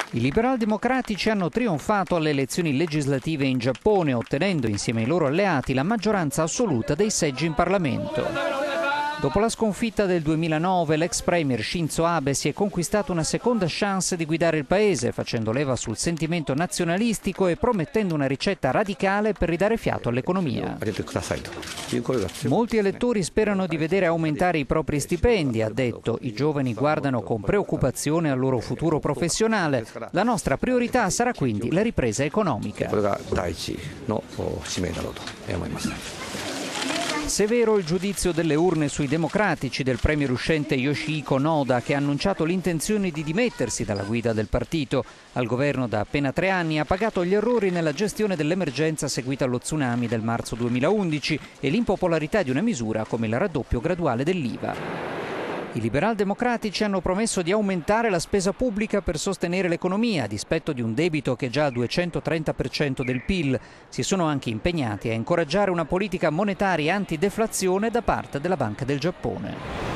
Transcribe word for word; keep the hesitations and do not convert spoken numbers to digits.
I liberal-democratici hanno trionfato alle elezioni legislative in Giappone, ottenendo insieme ai loro alleati la maggioranza assoluta dei seggi in Parlamento. Dopo la sconfitta del duemilanove, l'ex premier Shinzo Abe si è conquistato una seconda chance di guidare il paese, facendo leva sul sentimento nazionalistico e promettendo una ricetta radicale per ridare fiato all'economia. Molti elettori sperano di vedere aumentare i propri stipendi, ha detto. I giovani guardano con preoccupazione al loro futuro professionale. La nostra priorità sarà quindi la ripresa economica. Severo il giudizio delle urne sui democratici del premier uscente Yoshihiko Noda, che ha annunciato l'intenzione di dimettersi dalla guida del partito. Al governo da appena tre anni ha pagato gli errori nella gestione dell'emergenza seguita allo tsunami del marzo duemilaundici e l'impopolarità di una misura come il raddoppio graduale dell'I V A. I liberal-democratici hanno promesso di aumentare la spesa pubblica per sostenere l'economia, a dispetto di un debito che è già al duecentotrenta per cento del P I L. Si sono anche impegnati a incoraggiare una politica monetaria antideflazione da parte della Banca del Giappone.